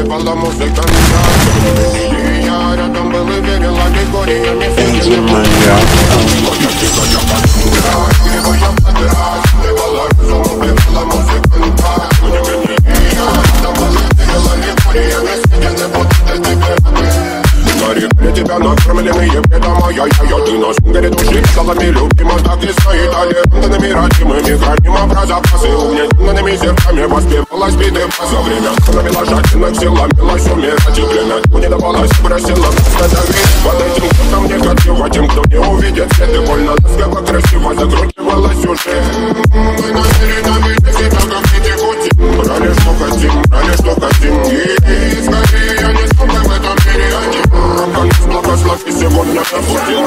убивала музыканта. Я рядом был и верила Григориями. Тебя накормленные предомая. Ты нас горит души пчелами, любима, так и стоит. Аллергенными родимыми, храним образопасы. Угнетенными зерками воспевалась биты. За время навела жадных сил, ломилась умирать. И время не давалось, просила просто давить. Под этим, кто там негатив, тем, кто не увидит свет. И больно ласково, красиво закручивалась уже. Мы намерены видеть себя, как дети кути. Брали, что хотим, брали, что хотим. И скорее я не смог в этом мире один. Благослови сегодня на пути.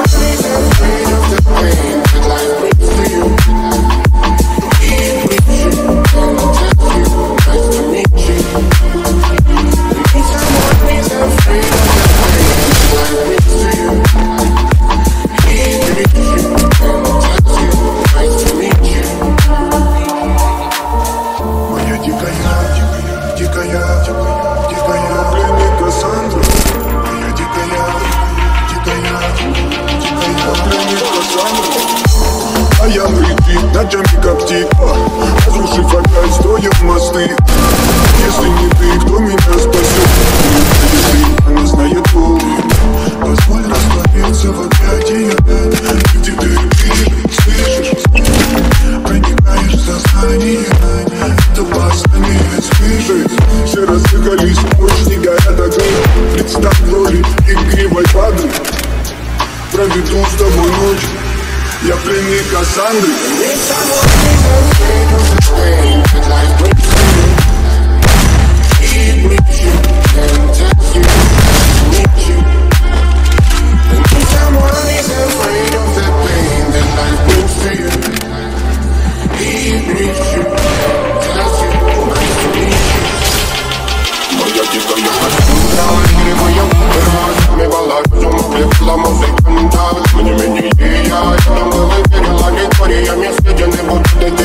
А я прикрыт ночами как тик, разрушив опять стоя мосты. Если не ты, кто меня спасет? Она знает пол. Позволь раствориться в объятиях. Где ты слышишь? Проникаешь в сознание. Это опасными вспышек. Все разыгрались, ночь не горят огни. Представь в роли игривой падры. Проведу с тобой ночь. Я пленник Кассандры. Мне я там был и верила Григориями. Съедены будут эти